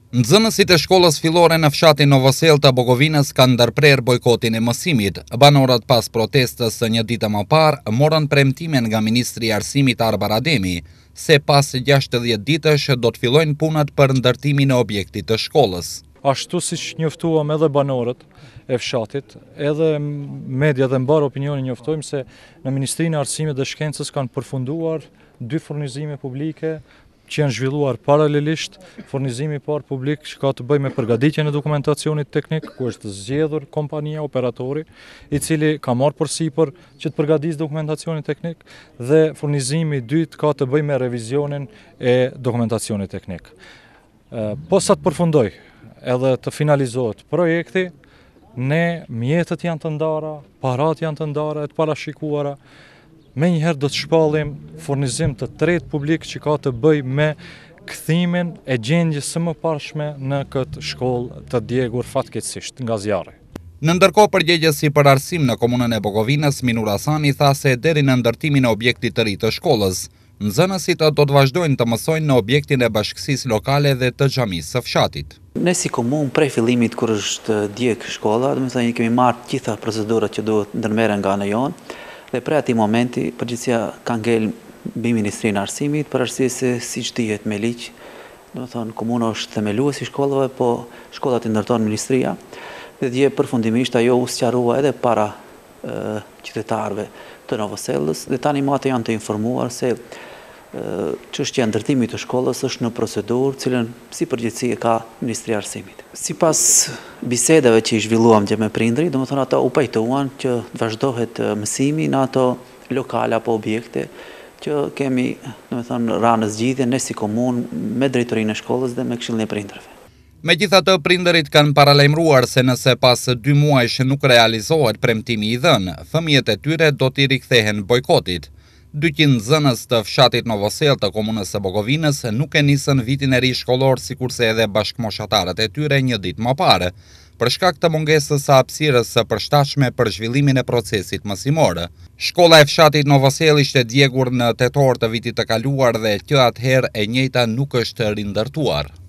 Nxënësit e shkollës fillore në fshatin Novosel të Bogovinës kanë ndërprer bojkotin e mësimit. Banorët pas protestës së një ditë më parë morën premtimin nga Ministri i Arsimit Arbar Ademi se pas 60 ditësh do të fillojnë punët për ndërtimin e objektit të shkollës. Ashtu siç njoftuam edhe banorët e fshatit, edhe media dhe mbar opinionin njoftojmë se në Ministrinë e Arsimit dhe Shkencës kanë përfunduar 2 furnizime publike që janë zhvilluar paralelisht. Furnizimi i parë publik që ka të bëjë me përgatitjen e dokumentacionit teknik, ku është zgjedhur kompania operatori, i cili ka marrë përsipër që të përgatisë dokumentacionin teknik, dhe furnizimi i dytë ka të bëjë me revizionin e dokumentacionit teknik. Posa të përfundoj edhe të finalizohet projekti, ne mjetët janë të ndara, parat janë të ndara, e të parashikuara. Me njëherë do të shpallim furnizim të tretë publik që ka të bëj me kthimin e gjendjes së mëparshme në këtë shkollë të djegur fatkeqësisht nga zjarri. Në ndërkohë, përgjegjësi për arsim në komunën e Bogovinës, Minur Hasani tha se deri në ndërtimin e objektit të ri të shkollës, nxënësit do të vazhdojnë të mësojnë në objektin e bashkësisë lokale dhe të xhamisë së fshatit. Ne si komunë prej fillimit kur është djeg shkolla, domethënë kemi marrë gjitha procedurat që duhet ndërmerren nga ana jonë. Dhe prej atij momenti, përgjithësia ka ngel mbi Ministrinë e Arsimit, për arsye se siç dihet me ligj, domethënë komuna është themeluesi i shkollave, po shkollat i ndërton ministria. Dhe dje përfundimisht ajo u sqarua edhe para qytetarëve të Novoselës, dhe tani mate janë të informuar se çështja e ndërtimit të shkollës është në procedurë, cilën si përgjithësi e ka Ministria e Arsimit. Sipas bisedave që i zhvilluam me prindrit, domethënë ata u pajtuan që të vazhdohet mësimi në ato lokale apo objekte që kemi, domethënë, rënë zgjidhje ne si komunë me drejtorinë e shkollës dhe me Këshillin e Prindërve. Megjithatë, prindërit kanë paralajmëruar se nëse pas 2 muajsh nuk realizohet premtimi i dhënë, fëmijët e tyre do t'i rikthehen bojkotit. 200 nxënës të fshatit Novosel të komunës së Bogovinës nuk e nisën vitin e ri shkollor sikurse edhe bashkëmoshatarët e tyre një ditë më parë, për shkak të mungesës së hapësirës së përshtatshme për zhvillimin e procesit mësimor. Shkolla e fshatit Novosel ishte djegur në tetor të vitit të kaluar dhe kjo atëherë e njëjta nuk është rindërtuar.